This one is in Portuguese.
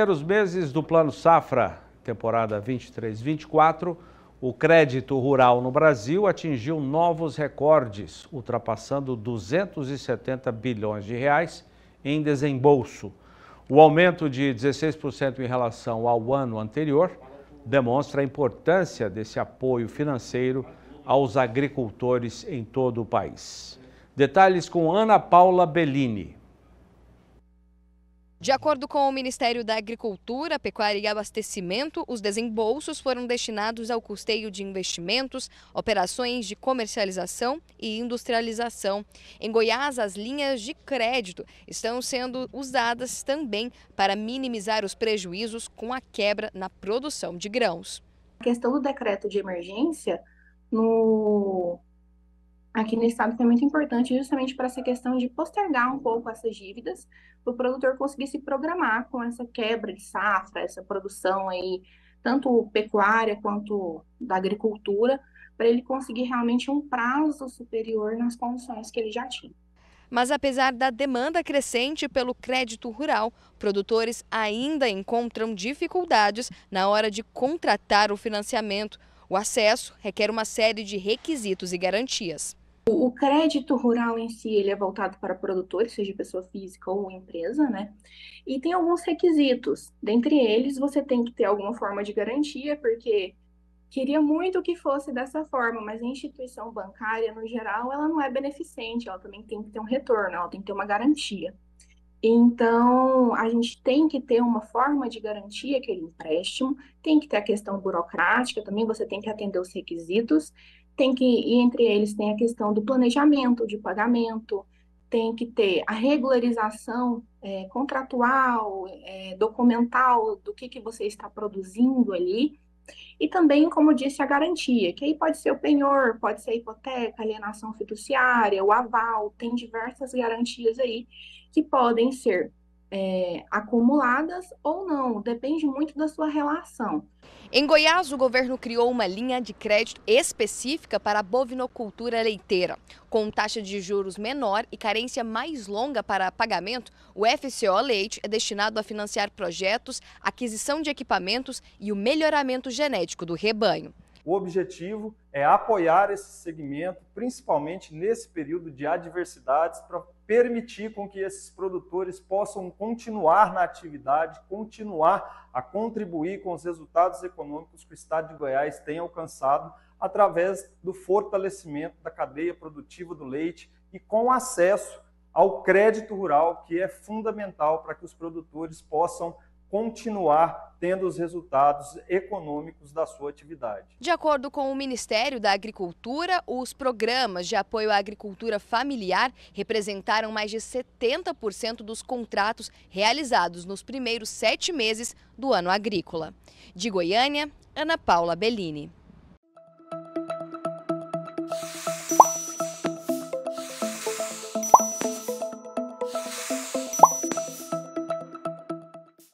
primeiros meses do Plano Safra, temporada 23-24, o crédito rural no Brasil atingiu novos recordes, ultrapassando 270 bilhões de reais em desembolso. O aumento de 16% em relação ao ano anterior demonstra a importância desse apoio financeiro aos agricultores em todo o país. Detalhes com Ana Paula Bellini. De acordo com o Ministério da Agricultura, Pecuária e Abastecimento, os desembolsos foram destinados ao custeio de investimentos, operações de comercialização e industrialização. Em Goiás, as linhas de crédito estão sendo usadas também para minimizar os prejuízos com a quebra na produção de grãos. A questão do decreto de emergência aqui no estado foi muito importante justamente para essa questão de postergar um pouco essas dívidas, para o produtor conseguir se programar com essa quebra de safra, essa produção aí, tanto pecuária quanto da agricultura, para ele conseguir realmente um prazo superior nas condições que ele já tinha. Mas apesar da demanda crescente pelo crédito rural, produtores ainda encontram dificuldades na hora de contratar o financiamento. O acesso requer uma série de requisitos e garantias. O crédito rural em si, ele é voltado para produtores, seja pessoa física ou empresa, né? E tem alguns requisitos. Dentre eles, você tem que ter alguma forma de garantia, porque queria muito que fosse dessa forma, mas a instituição bancária, no geral, ela não é beneficente, ela também tem que ter um retorno, ela tem que ter uma garantia. Então, a gente tem que ter uma forma de garantir aquele empréstimo, tem que ter a questão burocrática, também você tem que atender os requisitos, e entre eles tem a questão do planejamento de pagamento, tem que ter a regularização contratual, documental do que você está produzindo ali, e também, como disse, a garantia, que aí pode ser o penhor, pode ser a hipoteca, alienação fiduciária, o aval, tem diversas garantias aí que podem ser acumuladas ou não, depende muito da sua relação. Em Goiás, o governo criou uma linha de crédito específica para a bovinocultura leiteira. Com taxa de juros menor e carência mais longa para pagamento, o FCO Leite é destinado a financiar projetos, aquisição de equipamentos e o melhoramento genético do rebanho. O objetivo é apoiar esse segmento, principalmente nesse período de adversidades, para permitir com que esses produtores possam continuar na atividade, continuar a contribuir com os resultados econômicos que o estado de Goiás tem alcançado através do fortalecimento da cadeia produtiva do leite e com acesso ao crédito rural, que é fundamental para que os produtores possam continuar tendo os resultados econômicos da sua atividade. De acordo com o Ministério da Agricultura, os programas de apoio à agricultura familiar representaram mais de 70% dos contratos realizados nos primeiros 7 meses do ano agrícola. De Goiânia, Ana Paula Bellini.